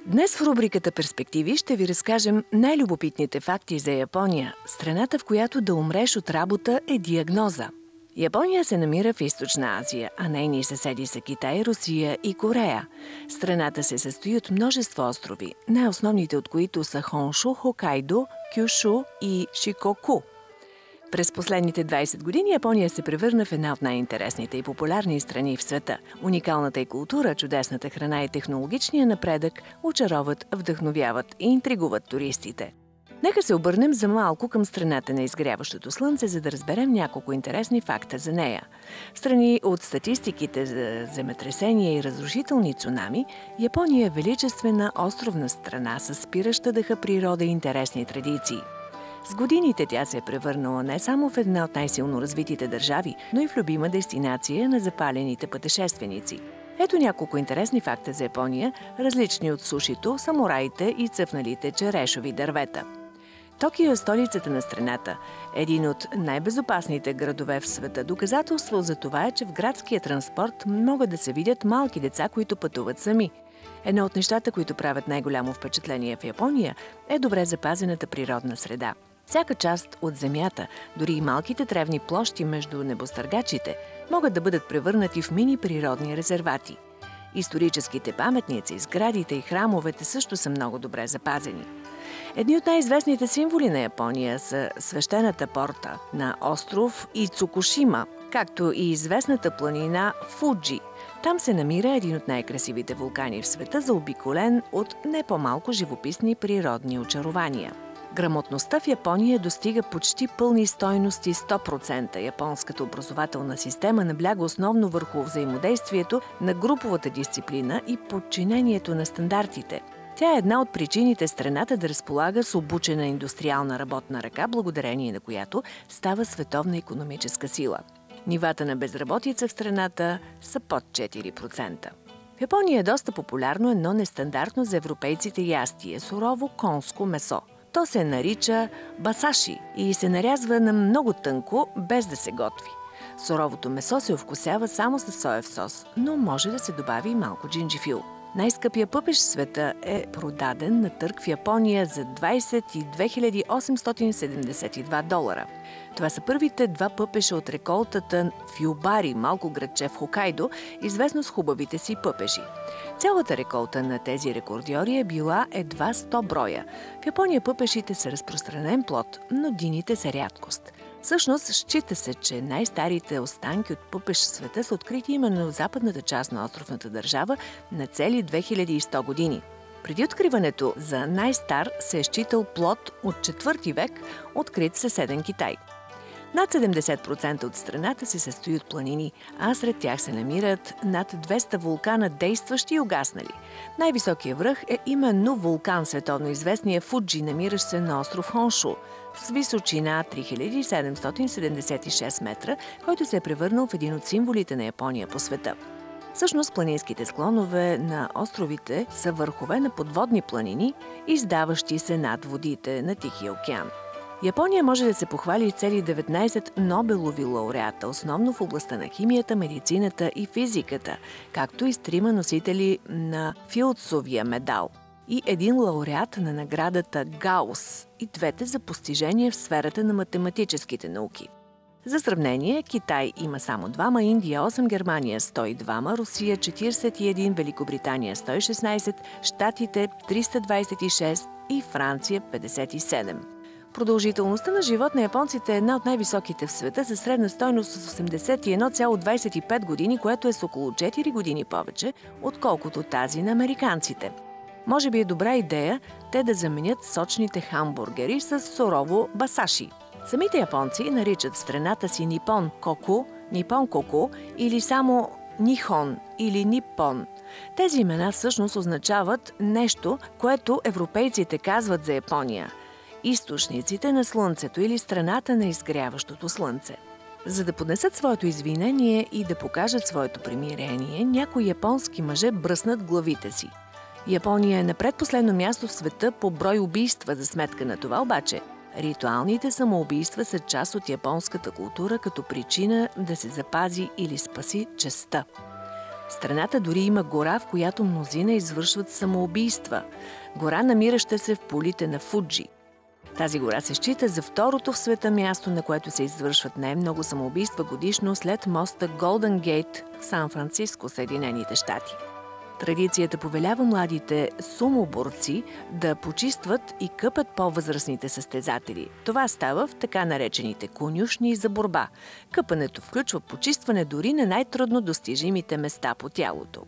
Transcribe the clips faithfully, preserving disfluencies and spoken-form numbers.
Днес в рубриката «Перспективи» ще ви разкажем най-любопитните факти за Япония, страната, в която да умреш от работа е диагноза. Япония се намира в Източна Азия, а нейни съседи са Китай, Русия и Корея. Страната се състои от множество острови, най-основните от които са Хоншу, Хокайдо, Кюшу и Шикоку. През последните двайсет години Япония се превърна в една от най-интересните и популярни страни в света. Уникалната й култура, чудесната храна и технологичния напредък очароват, вдъхновяват и интригуват туристите. Нека се обърнем за малко към страната на изгряващото слънце, за да разберем няколко интересни факта за нея. В страни от статистиките за земетресения и разрушителни цунами, Япония е величествена островна страна с спираща дъха природа и интересни традиции. С годините тя се е превърнала не само в една от най-силно развитите държави, но и в любима дестинация на запалените пътешественици. Ето няколко интересни факта за Япония, различни от сушито, самураите и цъфналите черешови дървета. Токио е столицата на страната, един от най-безопасните градове в света. Доказателство за това е, че в градския транспорт могат да се видят малки деца, които пътуват сами. Едно от нещата, които правят най-голямо впечатление в Япония, е добре запазената природна среда. Всяка част от земята, дори и малките тревни площи между небостъргачите, могат да бъдат превърнати в мини природни резервати. Историческите паметници, сградите и храмовете също са много добре запазени. Едни от най-известните символи на Япония са свещената порта на остров Ицукушима, както и известната планина Фуджи. Там се намира един от най-красивите вулкани в света, заобиколен от не по-малко живописни природни очарования. Грамотността в Япония достига почти пълни стойности сто процента. Японската образователна система набляга основно върху взаимодействието на груповата дисциплина и подчинението на стандартите. Тя е една от причините страната да разполага с обучена индустриална работна ръка, благодарение на която става световна икономическа сила. Нивата на безработица в страната са под четири процента. В Япония е доста популярно едно нестандартно за европейците ястие – сурово конско месо. То се нарича басаши и се нарязва на много тънко, без да се готви. Суровото месо се овкусява само с соев сос, но може да се добави и малко джинджифил. Най-скъпия пъпеш в света е продаден на търг в Япония за двайсет и две хиляди осемстотин седемдесет и два долара. Това са първите два пъпеша от реколтата в Юбари, малко градче в Хокайдо, известно с хубавите си пъпеши. Цялата реколта на тези рекордьори е била едва сто броя. В Япония пъпешите са разпространен плод, но дините са рядкост. Всъщност, счита се, че най-старите останки от пъпеш в света са открити именно в западната част на островната държава на цели две хиляди и сто години. Преди откриването за най-стар се е считал плод от четвърти век, открит в съседен Китай. Над седемдесет процента от страната се състои от планини, а сред тях се намират над двеста вулкана, действащи и угаснали. Най-високият връх е именно вулкан, световно известния Фуджи, намиращ се на остров Хоншу, с височина три хиляди седемстотин седемдесет и шест метра, който се е превърнал в един от символите на Япония по света. Всъщност, планинските склонове на островите са върхове на подводни планини, издаващи се над водите на Тихия океан. Япония може да се похвали цели деветнайсет Нобелови лауреата, основно в областта на химията, медицината и физиката, както и с трима носители на Филдсовия медал и един лауреат на наградата Гаус, и двете за постижения в сферата на математическите науки. За сравнение, Китай има само двама, Индия осем, Германия сто и два, Русия четирийсет и един, Великобритания сто и шестнайсет, Щатите триста двайсет и шест и Франция петдесет и седем. Продължителността на живот на японците е една от най-високите в света, със средна стойност с осемдесет и едно цяло двайсет и пет години, което е с около четири години повече, отколкото тази на американците. Може би е добра идея те да заменят сочните хамбургери с сурово басаши. Самите японци наричат страната си Нипон Коку, Нипон Коку или само Нихон или Нипон. Тези имена всъщност означават нещо, което европейците казват за Япония – източниците на слънцето или страната на изгряващото слънце. За да поднесат своето извинение и да покажат своето примирение, някои японски мъже бръснат главите си. Япония е на предпоследно място в света по брой убийства. За сметка на това обаче, ритуалните самоубийства са част от японската култура като причина да се запази или спаси честта. Страната дори има гора, в която мнозина извършват самоубийства. Гора, намираща се в полите на Фуджи. Тази гора се счита за второто в света място, на което се извършват най-много самоубийства годишно след моста Голден Гейт в Сан-Франциско, Съединените щати. Традицията повелява младите сумоборци да почистват и къпат по-възрастните състезатели. Това става в така наречените конюшни за борба. Къпането включва почистване дори на най-трудно достижимите места по тялото.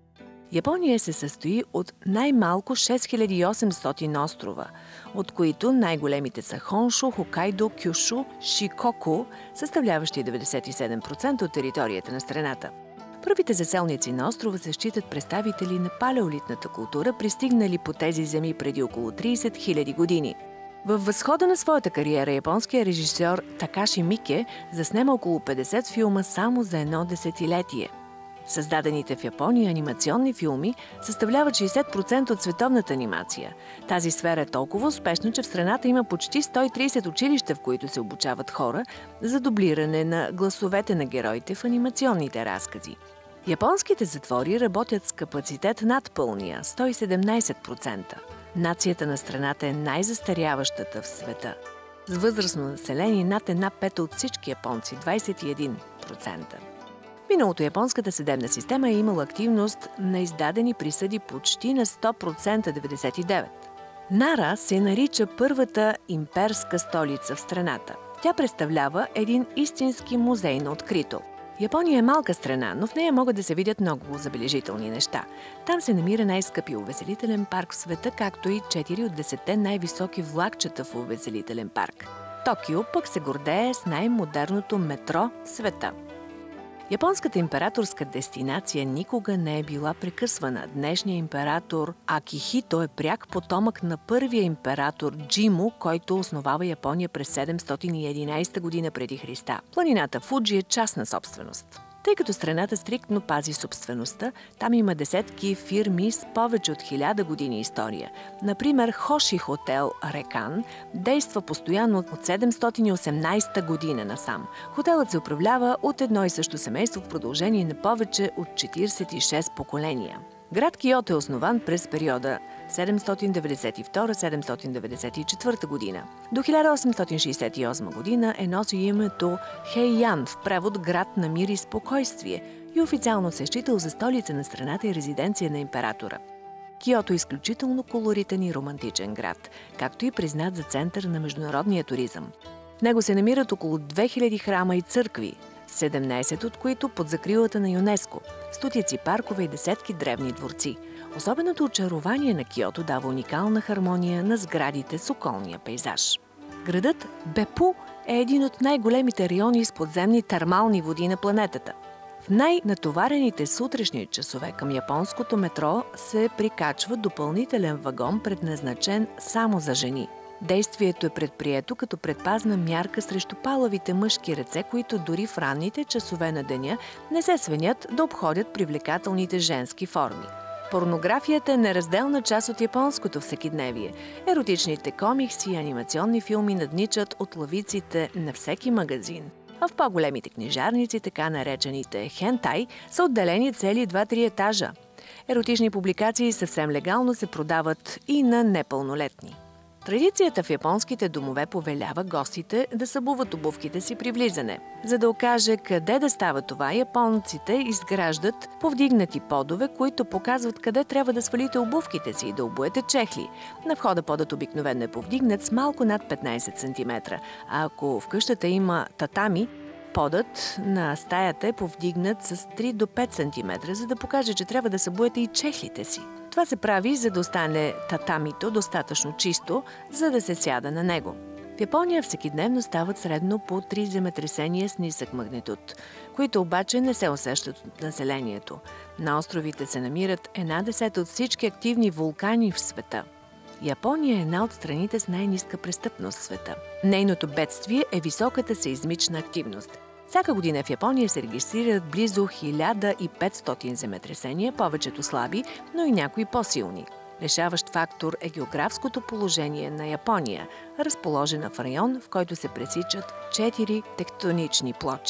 Япония се състои от най-малко шест хиляди и осемстотин острова, от които най-големите са Хоншо, Хокайдо, Кюшу, Шикоку, съставляващи деветдесет и седем процента от територията на страната. Първите заселници на острова се считат представители на палеолитната култура, пристигнали по тези земи преди около трийсет хиляди години. Във възхода на своята кариера японският режисьор Такаши Мике заснема около петдесет филма само за едно десетилетие. Създадените в Япония анимационни филми съставляват шейсет процента от световната анимация. Тази сфера е толкова успешна, че в страната има почти сто и трийсет училища, в които се обучават хора за дублиране на гласовете на героите в анимационните разкази. Японските затвори работят с капацитет над пълния – сто и седемнайсет процента. Нацията на страната е най-застаряващата в света. С възрастно население над една пета от всички японци – двайсет и един процента. Миналото японската съдебна система е имала активност на издадени присъди почти на сто процента – деветдесет и девет процента. Нара се нарича първата имперска столица в страната. Тя представлява един истински музей на открито. Япония е малка страна, но в нея могат да се видят много забележителни неща. Там се намира най-скъпи увеселителен парк в света, както и четири от десетте най-високи влакчета в увеселителен парк. Токио пък се гордее с най-модерното метро в света. Японската императорска дестинация никога не е била прекъсвана. Днешният император Акихито е пряк потомък на първия император Джимо, който основава Япония през седемстотин и единайсета година преди Христа. Планината Фуджи е частна собственост. Тъй като страната стриктно пази собствеността, там има десетки фирми с повече от хиляда години история. Например, Хоши хотел Рекан действа постоянно от седемстотин и осемнайсета година насам. Хотелът се управлява от едно и също семейство в продължение на повече от четирийсет и шест поколения. Град Киото е основан през периода седемстотин деветдесет и втора - седемстотин деветдесет и четвърта година. До хиляда осемстотин шейсет и осма година е носи името Хейян, в превод град на мир и спокойствие, и официално се е считал за столица на страната и резиденция на императора. Киото е изключително колоритен и романтичен град, както и признат за център на международния туризъм. В него се намират около две хиляди храма и църкви, седемнайсет от които под закрилата на ЮНЕСКО, стотици паркове и десетки древни дворци. Особеното очарование на Киото дава уникална хармония на сградите с околния пейзаж. Градът Бепу е един от най-големите райони с подземни термални води на планетата. В най-натоварените сутрешни часове към японското метро се прикачва допълнителен вагон, предназначен само за жени. Действието е предприето като предпазна мярка срещу палавите мъжки ръце, които дори в ранните часове на деня не се свенят да обходят привлекателните женски форми. Порнографията е неразделна част от японското всекидневие. Еротичните комикси и анимационни филми надничат от лавиците на всеки магазин. А в по-големите книжарници, така наречените хентай, са отделени цели два-три етажа. Еротични публикации съвсем легално се продават и на непълнолетни. Традицията в японските домове повелява гостите да събуват обувките си при влизане. За да окаже къде да става това, японците изграждат повдигнати подове, които показват къде трябва да свалите обувките си и да обуете чехли. На входа подът обикновено е повдигнат с малко над петнайсет сантиметра, а ако в къщата има татами, подът на стаята е повдигнат с три до пет сантиметра, за да покаже, че трябва да събуете и чехлите си. Това се прави, за да остане татамито достатъчно чисто, за да се сяда на него. В Япония всекидневно стават средно по три земетресения с нисък магнитуд, които обаче не се усещат от населението. На островите се намират една десета от всички активни вулкани в света. Япония е една от страните с най-ниска престъпност в света. Нейното бедствие е високата сеизмична активност. Всяка година в Япония се регистрират близо хиляда и петстотин земетресения, повечето слаби, но и някои по-силни. Решаващ фактор е географското положение на Япония, разположена в район, в който се пресичат четири тектонични плочи.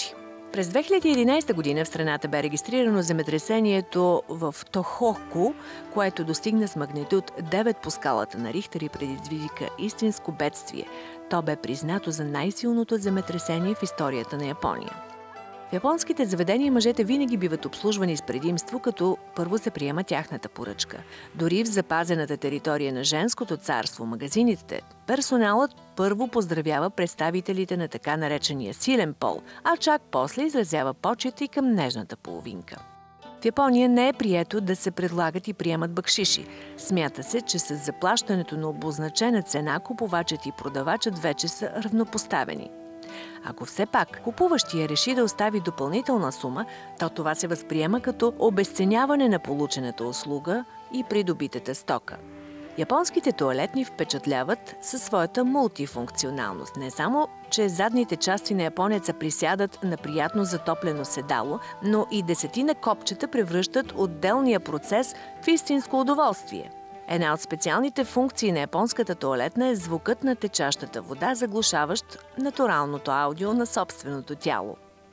През две хиляди и единадесета година в страната бе регистрирано земетресението в Тохоку, което достигна с магнитуд девет по скалата на Рихтер и предизвика истинско бедствие. То бе признато за най-силното земетресение в историята на Япония. В японските заведения мъжете винаги биват обслужвани с предимство, като първо се приема тяхната поръчка. Дори в запазената територия на женското царство, магазините, персоналът първо поздравява представителите на така наречения силен пол, а чак после изразява почет и към нежната половинка. В Япония не е прието да се предлагат и приемат бакшиши. Смята се, че с заплащането на обозначена цена купувачът и продавачът вече са равнопоставени. Ако все пак купуващия реши да остави допълнителна сума, то това се възприема като обезценяване на получената услуга и придобитата стока. Японските тоалетни впечатляват със своята мултифункционалност. Не само, че задните части на японеца присядат на приятно затоплено седало, но и десетина копчета превръщат отделния процес в истинско удоволствие. Една от специалните функции на японската тоалетна е звукът на течащата вода, заглушаващ натуралното аудио на собственото тяло.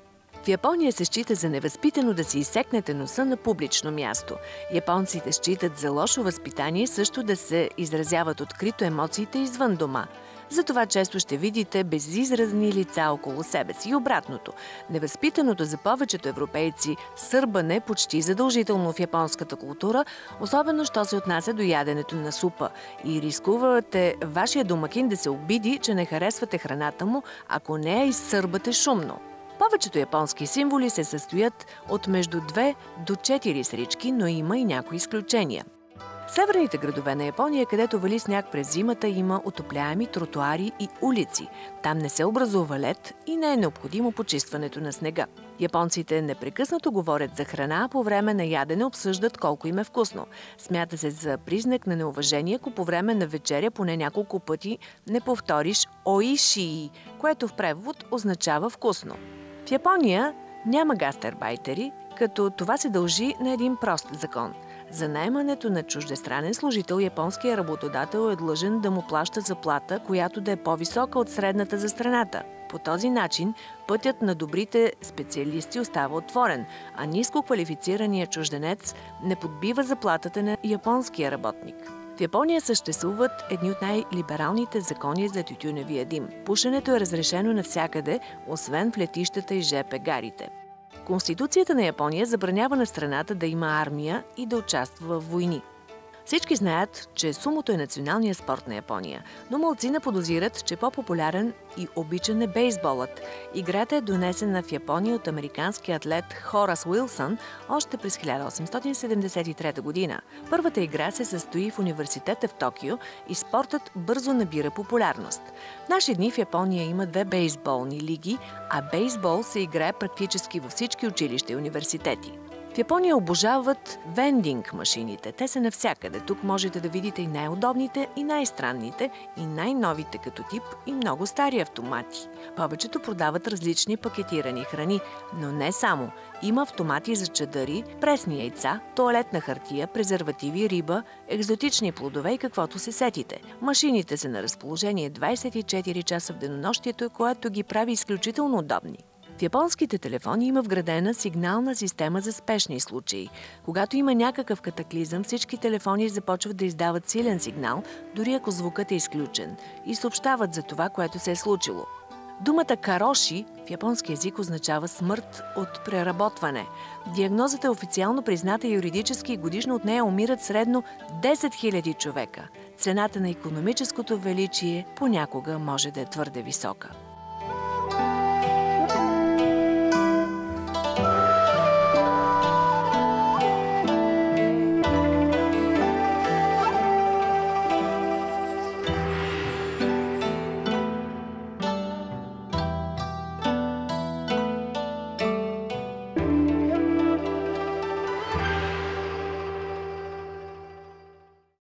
В Япония се счита за невъзпитано да си изсекнете носа на публично място. Японците считат за лошо възпитание също да се изразяват открито емоциите извън дома. Затова често ще видите безизразни лица около себе си и обратното. Невъзпитаното за повечето европейци сърбане почти задължително в японската култура, особено що се отнася до яденето на супа. И рискувате вашия домакин да се обиди, че не харесвате храната му, ако не я изсърбате шумно. Повечето японски символи се състоят от между две до четири срички, но има и някои изключения. В северните градове на Япония, където вали сняг през зимата, има отопляеми тротуари и улици. Там не се образува лед и не е необходимо почистването на снега. Японците непрекъснато говорят за храна, а по време на ядене обсъждат колко им е вкусно. Смята се за признак на неуважение, ако по време на вечеря поне няколко пъти не повториш оишии, което в превод означава вкусно. В Япония няма гастарбайтери, като това се дължи на един прост закон. За наемането на чуждестранен служител японският работодател е длъжен да му плаща заплата, която да е по-висока от средната за страната. По този начин пътят на добрите специалисти остава отворен, а ниско квалифицираният чужденец не подбива заплатата на японския работник. В Япония съществуват едни от най-либералните закони за тютюневия дим. Пушенето е разрешено навсякъде, освен в летищата и жп гарите. Конституцията на Япония забранява на страната да има армия и да участва в войни. Всички знаят, че сумото е националният спорт на Япония, но малцина подозират, че по-популярен и обичан е бейсболът. Играта е донесена в Япония от американския атлет Хорас Уилсън още през хиляда осемстотин седемдесет и трета година. Първата игра се състои в университета в Токио и спортът бързо набира популярност. В наши дни в Япония има две бейсболни лиги, а бейсбол се играе практически във всички училища и университети. В Япония обожават вендинг машините. Те са навсякъде. Тук можете да видите и най-удобните, и най-странните, и най-новите като тип, и много стари автомати. Повечето продават различни пакетирани храни, но не само. Има автомати за чадъри, пресни яйца, тоалетна хартия, презервативи, риба, екзотични плодове и каквото се сетите. Машините са на разположение двадесет и четири часа в денонощието, което ги прави изключително удобни. В японските телефони има вградена сигнална система за спешни случаи. Когато има някакъв катаклизъм, всички телефони започват да издават силен сигнал, дори ако звукът е изключен, и съобщават за това, което се е случило. Думата кароши в японски език означава смърт от преработване. Диагнозата е официално призната юридически и годишно от нея умират средно десет хиляди човека. Цената на икономическото величие понякога може да е твърде висока.